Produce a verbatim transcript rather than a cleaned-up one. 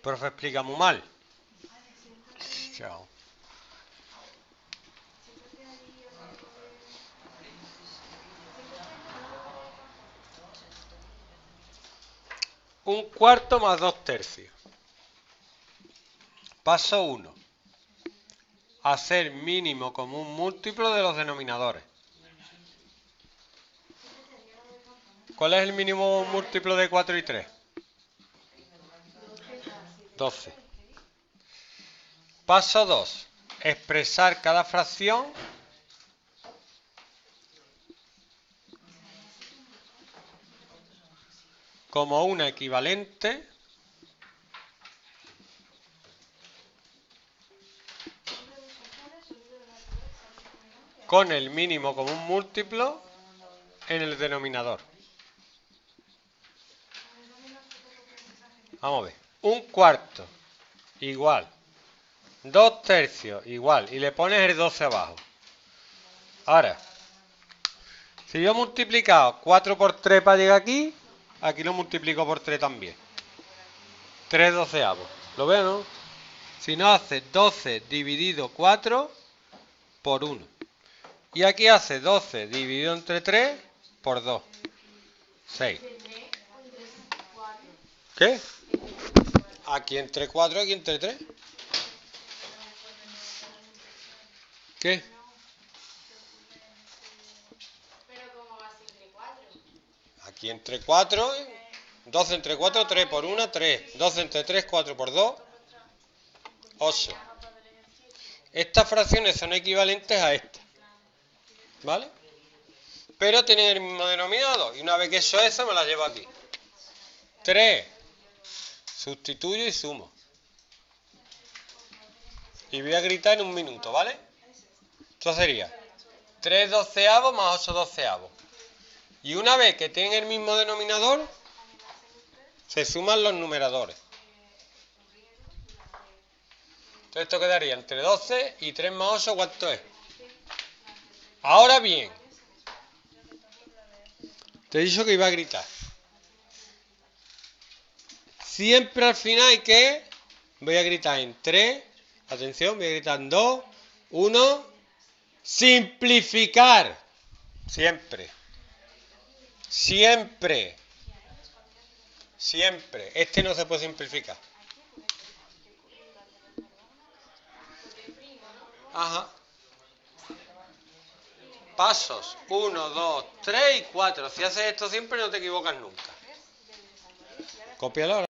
Profe explica muy mal. Chao. Un cuarto más dos tercios. Paso uno. Hacer mínimo común múltiplo de los denominadores. ¿Cuál es el mínimo múltiplo de cuatro y tres? doce. Paso dos. Expresar cada fracción como una equivalente con el mínimo común múltiplo en el denominador. Vamos a ver. Un cuarto igual. Dos tercios igual. Y le pones el doce abajo. Ahora, si yo he multiplicado cuatro por tres para llegar aquí, aquí lo multiplico por tres también. tres doceavos. ¿Lo veo, no? Si no, hace doce dividido cuatro por uno. Y aquí hace doce dividido entre tres por dos. seis. ¿Qué? Aquí entre cuatro, aquí entre tres. ¿Qué? Aquí entre cuatro, doce entre cuatro, tres por uno, tres. doce entre tres, cuatro por dos, ocho. Estas fracciones son equivalentes a estas. ¿Vale? Pero tienen el mismo denominador. Y una vez que eso es eso, me las llevo aquí. tres. Sustituyo y sumo. Y voy a gritar en un minuto, ¿vale? Esto sería tres doceavos más ocho doceavos. Y una vez que tienen el mismo denominador, se suman los numeradores. Entonces esto quedaría entre doce y tres más ocho, ¿cuánto es? Ahora bien, te he dicho que iba a gritar. Siempre al final hay que... Voy a gritar en tres, atención, voy a gritar en dos, uno, simplificar. Siempre. Siempre. Siempre. Este no se puede simplificar. Ajá. Pasos uno, dos, tres y cuatro. Si haces esto siempre no te equivocas nunca. Cópialo ahora.